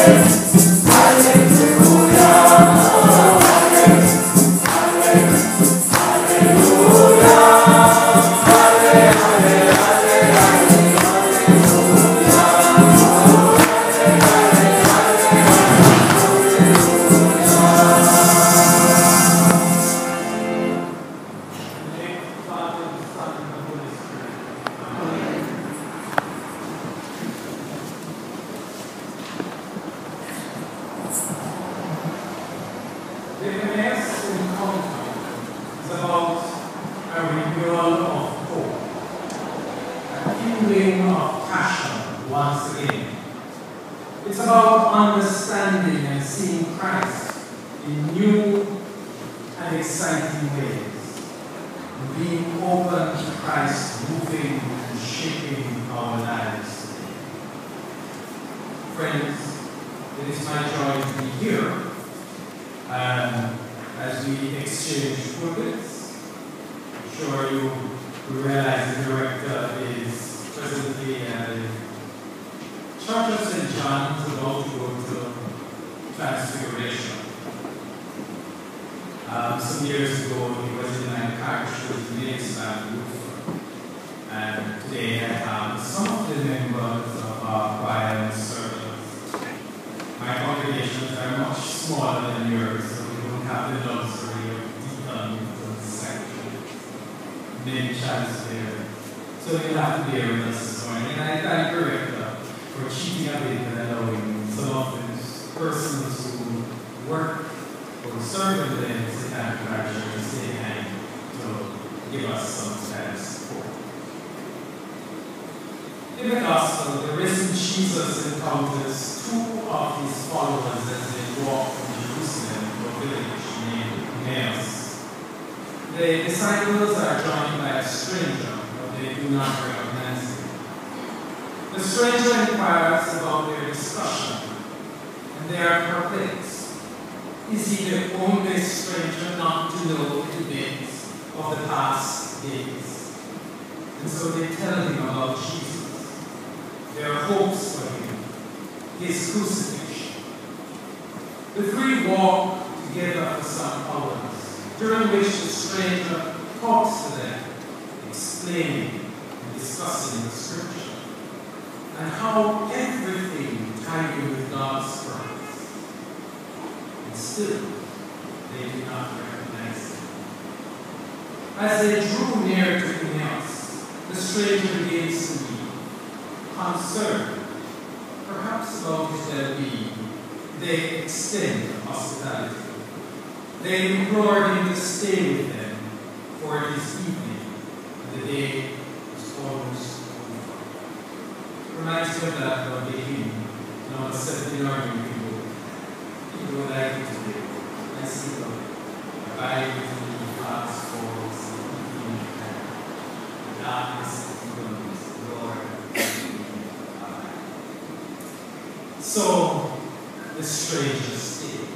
So the stranger stays.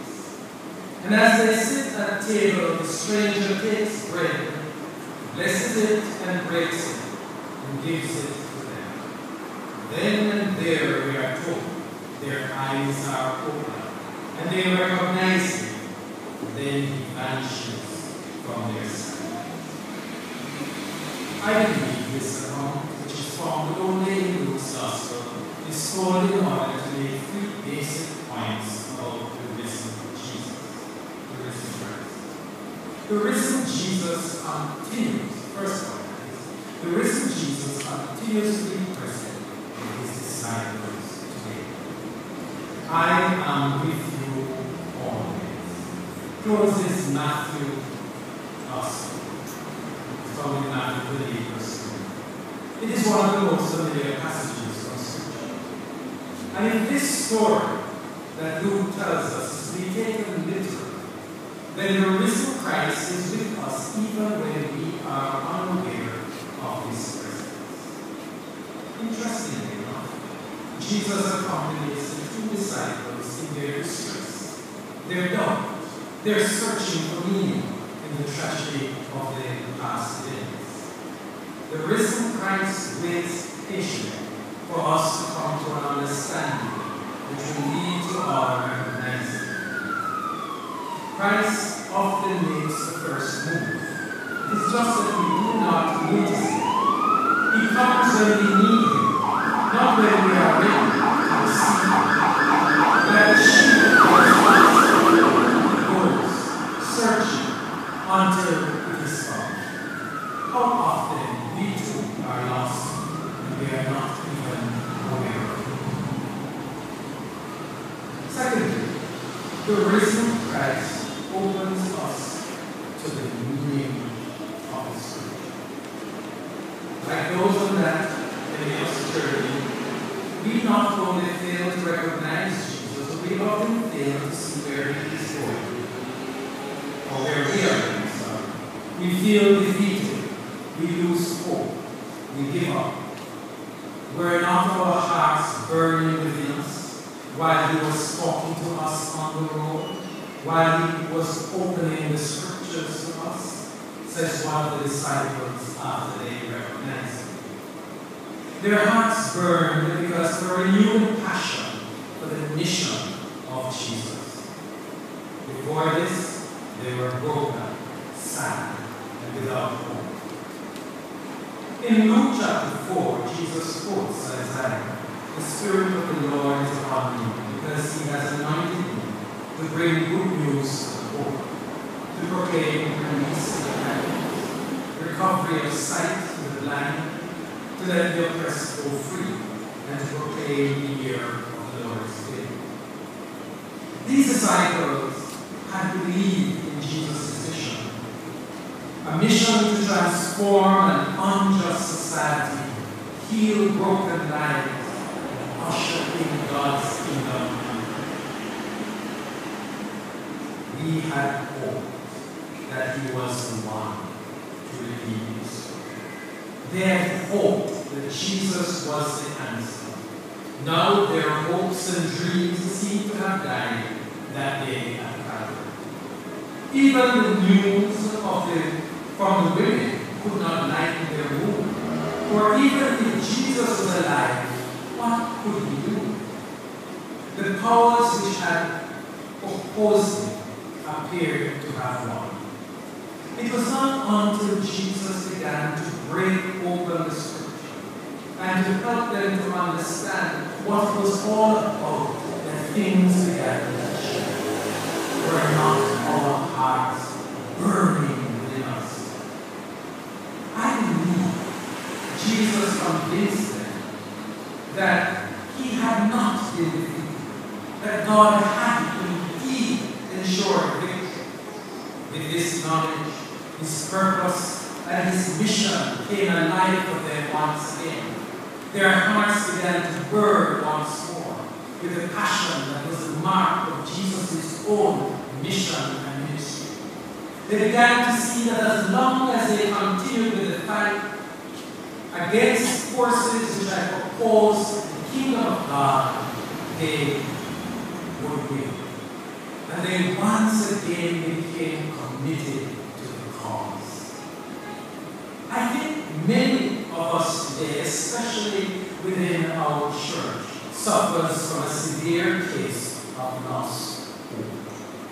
And as they sit at table, the stranger takes bread, blesses it and breaks it, and gives it to them. Then and there, we are told, their eyes are open, and they recognize him. Then he vanishes from their sight. I believe this account, which is found only in Luke's Gospel, is told in order to make three basic points about the risen Jesus, the risen Christ. The risen Jesus continues, first point is, the risen Jesus continues to be present in his disciples today. I am with you always. Closes Matthew Gospel. It's found in Matthew 28, verse 2. It is one of the most familiar passages from Scripture. And in this story that Luke tells us is to be taken literally, then the risen Christ is with us even when we are unaware of his presence. Interestingly enough, Jesus accompanies the two disciples in their distress, their doubt, their searching for meaning in the tragedy of the past days. The risen Christ waits patiently for us to come to an understanding which will lead to our recognizing. Christ often makes the first move. It's just that we do not notice it. He comes when we need him, not when we are ready to receive him. Like the sheep goes, searching until it is found. How often we too are lost and we are not even aware of it. Secondly, the risen Christ opens us to the meaning of the Scripture. Like those on that day of security, we not only fail to recognize Jesus, but we often fail to see where he is going, or where we are going. We feel defeated, we lose hope, we give up. Were not our hearts burning within us while he was talking to us on the road? While he was opening the Scriptures to us, says one of the disciples after they recognized him. Their hearts burned because of a renewed passion for the mission of Jesus. Before this, they were broken, sad, and without hope. In Luke chapter 4, Jesus quotes Isaiah, "The Spirit of the Lord is upon me, because he has anointed me to bring good news to the poor, to proclaim release to the captives, recovery of sight to the blind, to let the oppressed go free, and to proclaim the year of the Lord's favor." These disciples had believed in Jesus' mission, a mission to transform an unjust society, heal broken lives, and usher in God's kingdom. We had hoped that he was the one to redeem Israel. They had hoped that Jesus was the answer. Now their hopes and dreams seem to have died that day at Calvary. Even the news from the women could not lighten their mood. For even if Jesus was alive, what could he do? The powers which had opposed him appeared to have won. It was not until Jesus began to break open the Scripture and to help them to understand what it was all about that things began to change. Were not our hearts burning within us? I believe Jesus convinced them that he had not been defeated, that God had indeed ensured victory. With this knowledge, his purpose and his mission came alive for them once again. Their hearts began to burn once more with a passion that was the mark of Jesus' own mission and ministry. They began to see that as long as they continued with the fight against forces which had opposed the kingdom of God, they would win. And they once again became committed to the cause. I think many of us today, especially within our church, suffers from a severe case of lost hope.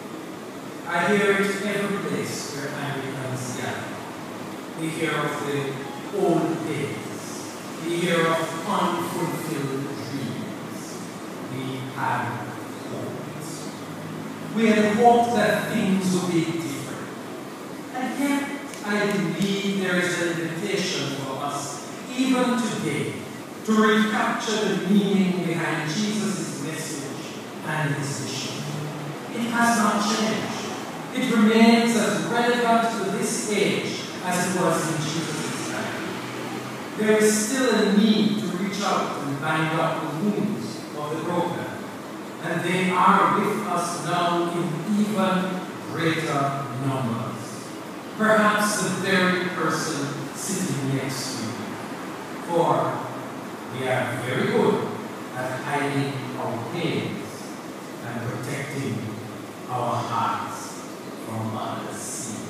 I hear it every place where Anglicans gather. We hear of the old days. We hear of unfulfilled dreams. We have hopes. We had hoped that things would be different. And yet, I believe there is an invitation for us, even today, to recapture the meaning behind Jesus' message and his mission. It has not changed. It remains as relevant to this age as it was in Jesus' time. There is still a need to reach out and bind up the wounds of the broken, and they are with us now in even greater numbers. Perhaps the very person sitting next to you. For we are very good at hiding our pains and protecting our hearts from others' sin.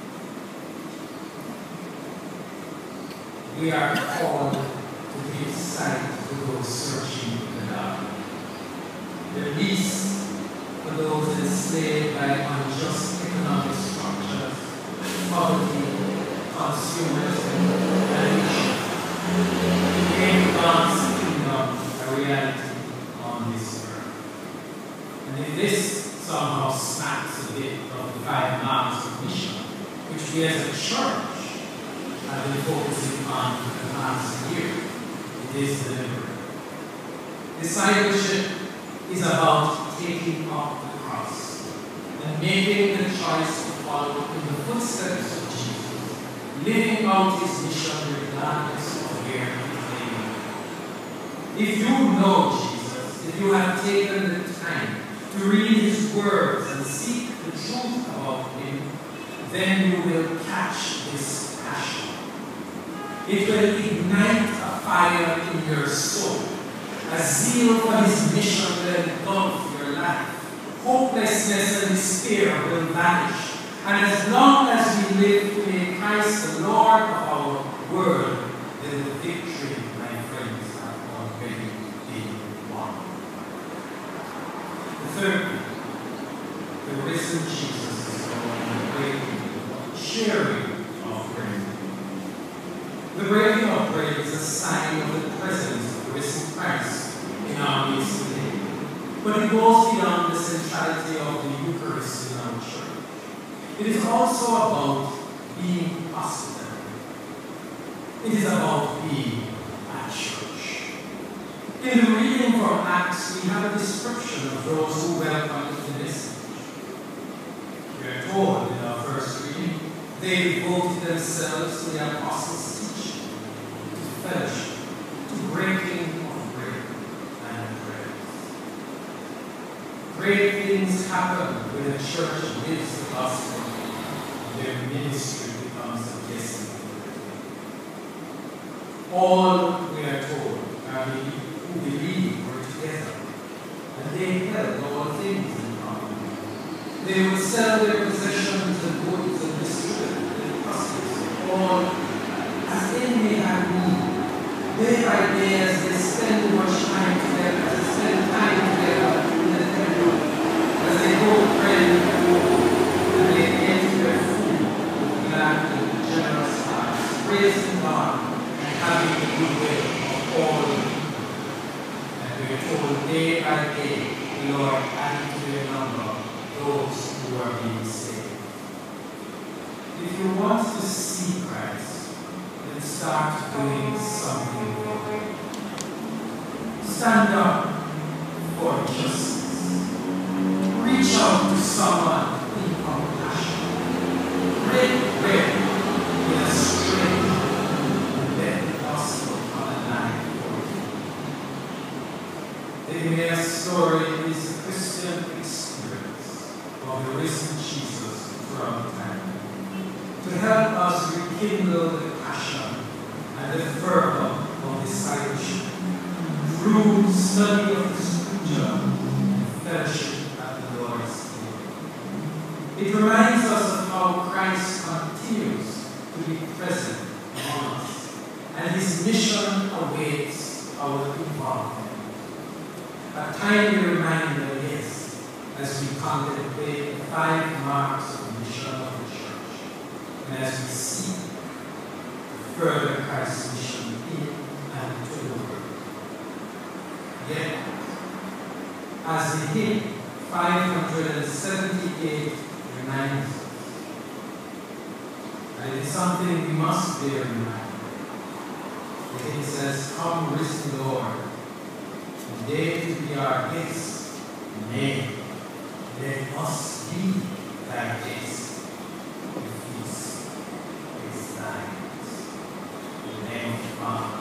We are called to give sight to those searching in the dark. release for those enslaved by unjust economic structures, poverty, consumerism, and addiction. To make God's kingdom a reality on this earth. And if this somehow smacks a bit of the 5 marks of mission, which we as a church have been focusing on for the past year, it is deliberate. Discipleship is about taking up the cross and making the choice to follow in the footsteps of Jesus, living out his mission regardless of where he is. If you know Jesus, if you have taken the time to read his words and seek the truth about him, then you will catch this passion. It will ignite a fire in your soul. A zeal for his mission will engulf your life. Hopelessness and despair will vanish. And as long as we live to make Christ the Lord of our world, then the victory, my friends, have already been won. The third thing, the risen Jesus is the breaking, sharing of bread. The breaking of bread is a sign of the presence of the risen Christ in our midst today. But it goes beyond the centrality of the Eucharist in our church. It is also about being hospitable. It is about being at church. In the reading from Acts, we have a description of those who welcomed the message. We are told in our first reading, they devoted themselves to the apostles' teaching, to fellowship, to breaking of bread and prayers. Great things happen when a church lives the gospel and their ministry becomes a blessing. All, we are told, are who believe were together, and they held all things in common. They would sell their possessions and goods and distribute their proceeds, all as in they had need. Day by day, as they spend much time together, as they spend time together in the temple, as they go pray in the home, and they ate their food with glad and generous hearts, praising God and having the goodwill of all the people. And we are told day by day, the Lord added to their number those who are being saved. If you want to see Christ, then start doing something for him. Stand up for justice. Reach out to someone in compassion. Break bread with a stranger and let the gospel come alive for him. The Emmaus story is a Christian experience of the risen Jesus throughout time, to help us rekindle the passion and the fervor of discipleship through study of the Scripture and fellowship at the Lord's table. It reminds us of how Christ continues to be present among us, and his mission awaits our involvement. A timely reminder, yes, as we contemplate the 5 marks of the mission of the church, and as we seek to further Christ's mission in and to the world. Yet, as the hymn 578 reminds us, and it is something we must bear in mind. The hymn says, "Come, risen Lord, and they to be our guests, nay, let us be thy guests. The feast is thine." In the name of the Father,